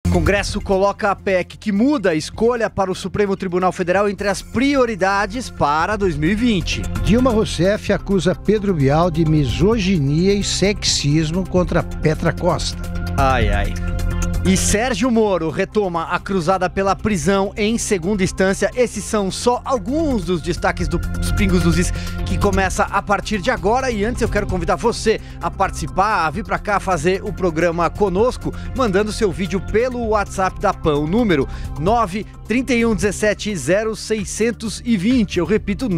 Congresso coloca a PEC que muda a escolha para o Supremo Tribunal Federal entre as prioridades para 2020. Dilma Rousseff acusa Pedro Bial de misoginia e sexismo contra Petra Costa. Ai, ai. E Sérgio Moro retoma a cruzada pela prisão em segunda instância. Esses são só alguns dos destaques dos Pingos dos Is, que começa a partir de agora. E antes eu quero convidar você a participar, a vir pra cá fazer o programa conosco, mandando seu vídeo pelo WhatsApp da PAN, o número 931170620. Eu repito,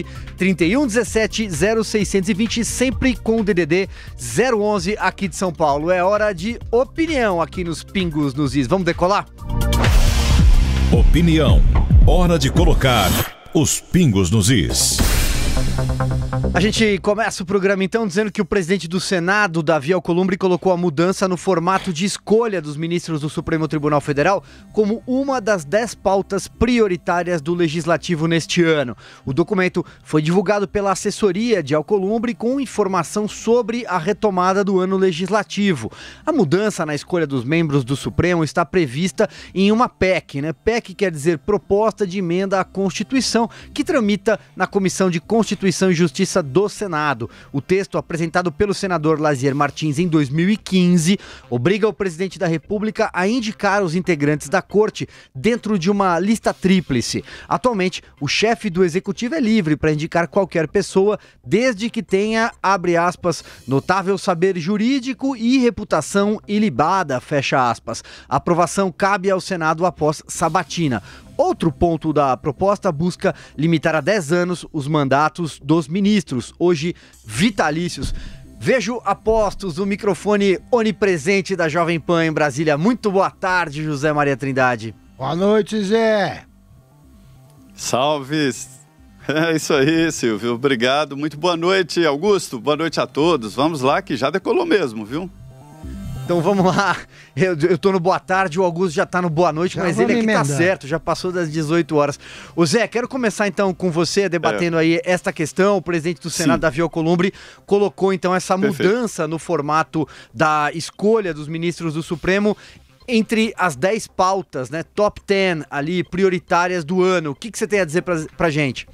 931170620, sempre com o DDD 011 aqui de São Paulo. É hora de opinião aqui nos Pingos nos Is. Vamos decolar? Opinião. Hora de colocar os Pingos nos Is. A gente começa o programa então dizendo que o presidente do Senado, Davi Alcolumbre, colocou a mudança no formato de escolha dos ministros do Supremo Tribunal Federal como uma das 10 pautas prioritárias do Legislativo neste ano. O documento foi divulgado pela assessoria de Alcolumbre com informação sobre a retomada do ano legislativo. A mudança na escolha dos membros do Supremo está prevista em uma PEC, né? PEC quer dizer Proposta de Emenda à Constituição, que tramita na Comissão de Constituição e Justiça do Senado. O texto, apresentado pelo senador Lazier Martins em 2015, obriga o presidente da República a indicar os integrantes da corte dentro de uma lista tríplice. Atualmente, o chefe do executivo é livre para indicar qualquer pessoa, desde que tenha, abre aspas, notável saber jurídico e reputação ilibada, fecha aspas. A aprovação cabe ao Senado após sabatina. Outro ponto da proposta busca limitar a 10 anos os mandatos dos ministros, hoje vitalícios. Vejo a postos o microfone onipresente da Jovem Pan em Brasília. Muito boa tarde, José Maria Trindade. Boa noite, Zé. Salve. É isso aí, Silvio. Obrigado. Muito boa noite, Augusto. Boa noite a todos. Vamos lá, que já decolou mesmo, viu? Então vamos lá, eu tô no boa tarde, o Augusto já tá no boa noite, mas ele aqui tá certo, já passou das 18 horas. Ô Zé, quero começar então com você, debatendo aí esta questão. O presidente do Senado, Davi Alcolumbre, colocou então essa mudança no formato da escolha dos ministros do Supremo entre as 10 pautas, né, top 10 ali, prioritárias do ano. O que você tem a dizer pra gente?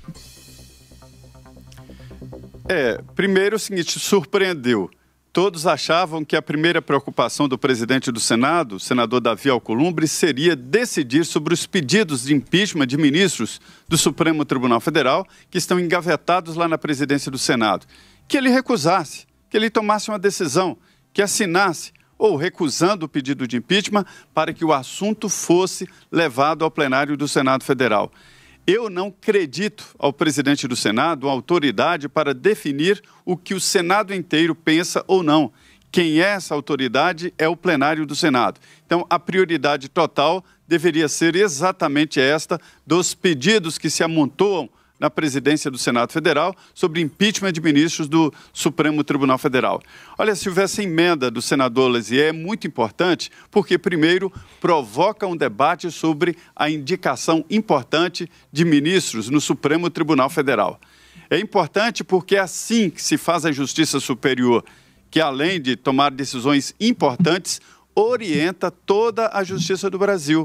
Primeiro é o seguinte, surpreendeu. Todos achavam que a primeira preocupação do presidente do Senado, o senador Davi Alcolumbre, seria decidir sobre os pedidos de impeachment de ministros do Supremo Tribunal Federal que estão engavetados lá na presidência do Senado. Que ele recusasse, que ele tomasse uma decisão, que assinasse ou recusando o pedido de impeachment para que o assunto fosse levado ao plenário do Senado Federal. Eu não acredito ao presidente do Senado a autoridade para definir o que o Senado inteiro pensa ou não. Quem é essa autoridade é o plenário do Senado. Então, a prioridade total deveria ser exatamente esta dos pedidos que se amontoam na presidência do Senado Federal sobre impeachment de ministros do Supremo Tribunal Federal. Olha, Silvio, essa emenda do senador Lazier é muito importante porque, primeiro, provoca um debate sobre a indicação importante de ministros no Supremo Tribunal Federal. É importante porque é assim que se faz a Justiça Superior, que além de tomar decisões importantes, orienta toda a Justiça do Brasil.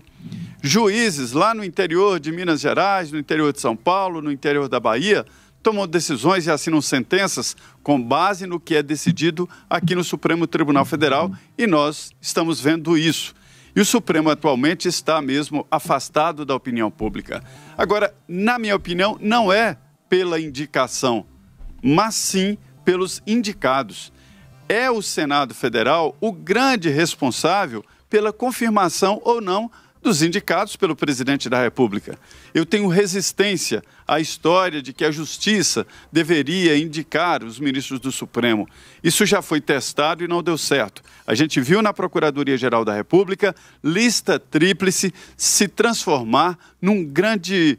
Juízes lá no interior de Minas Gerais, no interior de São Paulo, no interior da Bahia, tomam decisões e assinam sentenças com base no que é decidido aqui no Supremo Tribunal Federal e nós estamos vendo isso. E o Supremo atualmente está mesmo afastado da opinião pública. Agora, na minha opinião, não é pela indicação, mas sim pelos indicados. É o Senado Federal o grande responsável pela confirmação ou não dos indicados pelo presidente da República. Eu tenho resistência à história de que a Justiça deveria indicar os ministros do Supremo. Isso já foi testado e não deu certo. A gente viu na Procuradoria-Geral da República lista tríplice se transformar num grande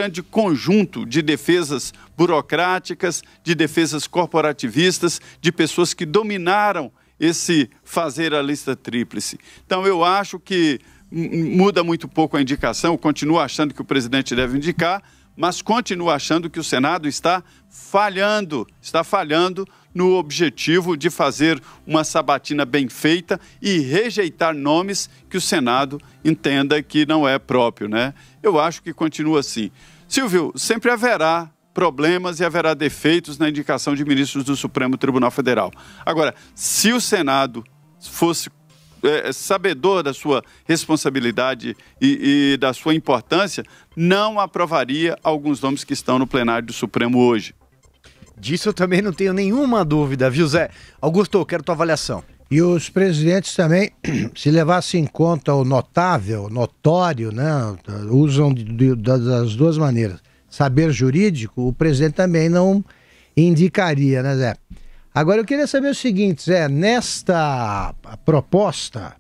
conjunto de defesas burocráticas, de defesas corporativistas, de pessoas que dominaram esse fazer a lista tríplice. Então, eu acho que muda muito pouco a indicação, eu continuo achando que o presidente deve indicar, mas continuo achando que o Senado está falhando no objetivo de fazer uma sabatina bem feita e rejeitar nomes que o Senado entenda que não é próprio, né? Eu acho que continua assim. Silvio, sempre haverá problemas e haverá defeitos na indicação de ministros do Supremo Tribunal Federal. Agora, se o Senado fosse sabedor da sua responsabilidade e da sua importância, não aprovaria alguns nomes que estão no plenário do Supremo hoje. Disso eu também não tenho nenhuma dúvida, viu, Zé? Augusto, eu quero tua avaliação. E os presidentes também, se levassem em conta o notável, notório, né, usam das duas maneiras. Saber jurídico, o presidente também não indicaria, né, Zé? Agora eu queria saber o seguinte, Zé, nesta proposta,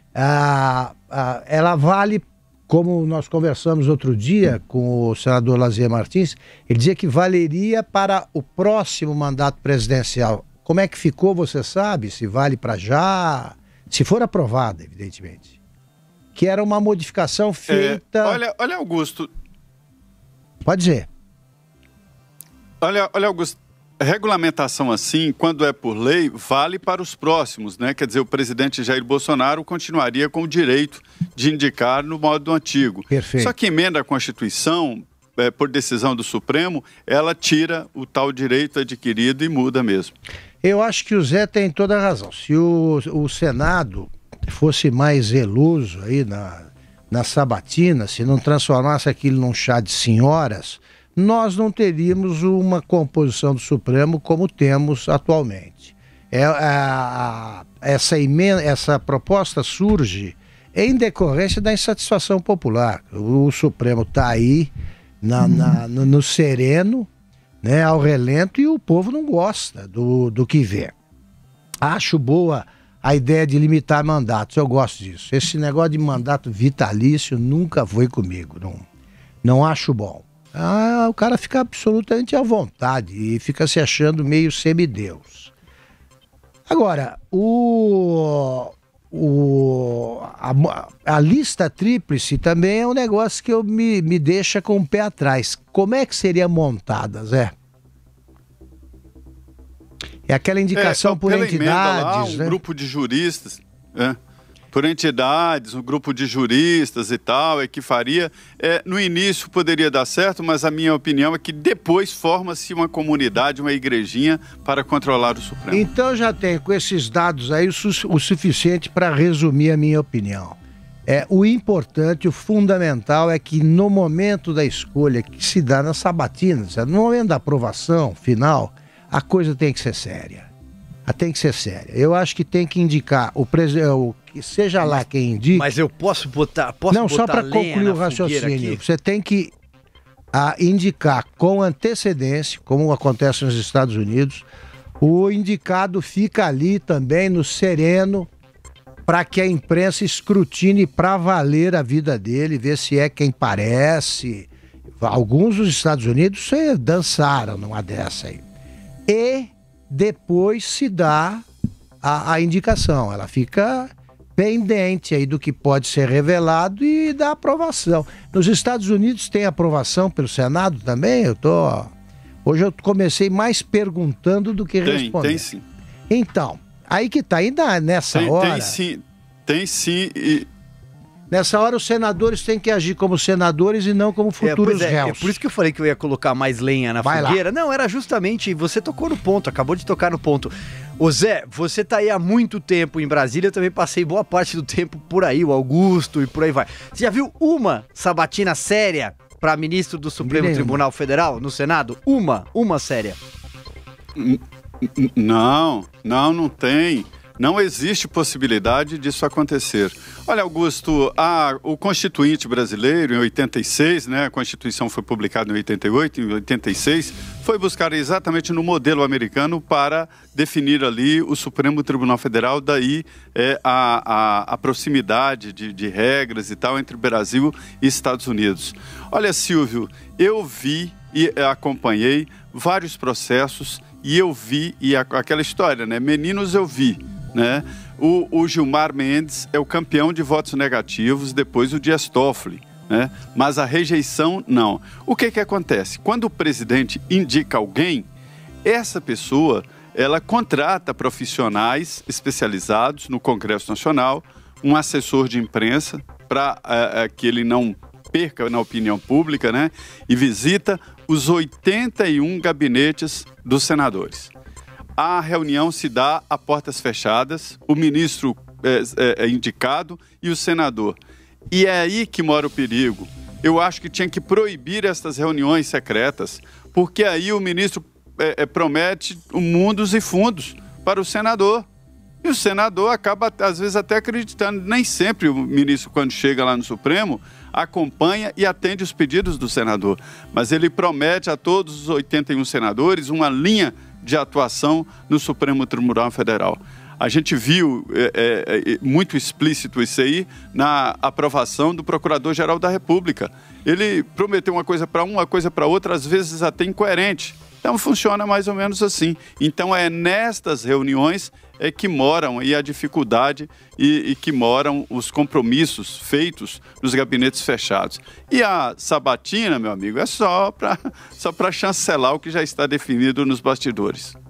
ela vale, como nós conversamos outro dia com o senador Lazier Martins, ele dizia que valeria para o próximo mandato presidencial. Como é que ficou, você sabe? Se vale para já? Se for aprovada, evidentemente. Que era uma modificação feita... Olha, Augusto... Pode dizer. Olha, Augusto, regulamentação assim, quando é por lei, vale para os próximos, né? Quer dizer, o presidente Jair Bolsonaro continuaria com o direito de indicar no modo antigo. Perfeito. Só que emenda à Constituição, por decisão do Supremo, ela tira o tal direito adquirido e muda mesmo. Eu acho que o Zé tem toda a razão. Se o Senado fosse mais zeloso aí na sabatina, se não transformasse aquilo num chá de senhoras, nós não teríamos uma composição do Supremo como temos atualmente. Essa proposta surge em decorrência da insatisfação popular. O Supremo está aí no sereno, né, ao relento, e o povo não gosta do que vê. Acho boa a ideia de limitar mandatos, eu gosto disso. Esse negócio de mandato vitalício nunca foi comigo, não acho bom. O cara fica absolutamente à vontade e fica se achando meio semideus. Agora, a lista tríplice também é um negócio que me deixa com o pé atrás. Como é que seria montada, Zé? É aquela indicação por entidades, lá, né? Grupo de juristas, por entidades, um grupo de juristas e tal, que faria. No início poderia dar certo, mas a minha opinião é que depois forma-se uma comunidade, uma igrejinha para controlar o Supremo. Então já tenho com esses dados aí o suficiente para resumir a minha opinião. O importante, o fundamental é que no momento da escolha que se dá na sabatina, no momento da aprovação final, a coisa tem que ser séria. Tem que ser séria. Eu acho que tem que indicar seja lá quem indique. Mas eu posso botar não, só para concluir o raciocínio. Você tem que indicar com antecedência, como acontece nos Estados Unidos. O indicado fica ali também no sereno para que a imprensa escrutine para valer a vida dele, ver se é quem parece. Alguns dos Estados Unidos dançaram numa dessa aí. E depois se dá a indicação. Ela fica pendente aí do que pode ser revelado e da aprovação. Nos Estados Unidos tem aprovação pelo Senado também? Hoje eu comecei mais perguntando do que respondendo. Tem sim. Então, aí que tá, ainda nessa hora... Tem sim. Nessa hora os senadores têm que agir como senadores e não como futuros réus. É por isso que eu falei que eu ia colocar mais lenha na fogueira. Não, era justamente, você tocou no ponto, acabou de tocar no ponto. Ô Zé, você tá aí há muito tempo em Brasília, eu também passei boa parte do tempo por aí, o Augusto e por aí vai. Você já viu uma sabatina séria para ministro do Supremo Tribunal Federal no Senado? Uma séria. Não tem. Não existe possibilidade disso acontecer. Olha, Augusto, o Constituinte brasileiro, em 86, né, a Constituição foi publicada em 88, em 86, foi buscar exatamente no modelo americano para definir ali o Supremo Tribunal Federal, daí a proximidade de regras e tal entre Brasil e Estados Unidos. Olha, Silvio, eu vi e acompanhei vários processos e eu vi, aquela história, né, meninos eu vi, né? O Gilmar Mendes é o campeão de votos negativos, depois o Dias Toffoli, né? Mas a rejeição, não. O que acontece? Quando o presidente indica alguém, essa pessoa, ela contrata profissionais especializados no Congresso Nacional, um assessor de imprensa, para que ele não perca na opinião pública, né? E visita os 81 gabinetes dos senadores. A reunião se dá a portas fechadas, o ministro é indicado e o senador. E é aí que mora o perigo. Eu acho que tinha que proibir essas reuniões secretas, porque aí o ministro promete mundos e fundos para o senador. E o senador acaba, às vezes, até acreditando. Nem sempre o ministro, quando chega lá no Supremo, acompanha e atende os pedidos do senador. Mas ele promete a todos os 81 senadores uma linha de atuação no Supremo Tribunal Federal. A gente viu muito explícito isso aí na aprovação do Procurador-Geral da República. Ele prometeu uma coisa para uma coisa para outra, às vezes até incoerente. Então funciona mais ou menos assim. Então é nestas reuniões que moram aí a dificuldade e que moram os compromissos feitos nos gabinetes fechados. E a sabatina, meu amigo, é só para chancelar o que já está definido nos bastidores.